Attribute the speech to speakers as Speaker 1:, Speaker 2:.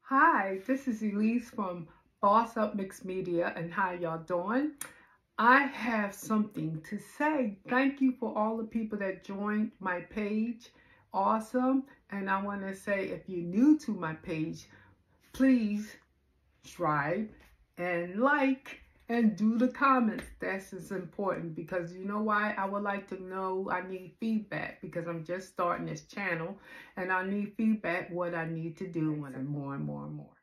Speaker 1: Hi, this is Elise from Bossupmixmedia, and how y'all doing? I have something to say. Thank you for all the people that joined my page. Awesome. And I want to say, if you're new to my page, please subscribe and like and do the comments. That's as important, because you know why? I would like to know. I need feedback because I'm just starting this channel and I need feedback what I need to do when I'm more and more and more.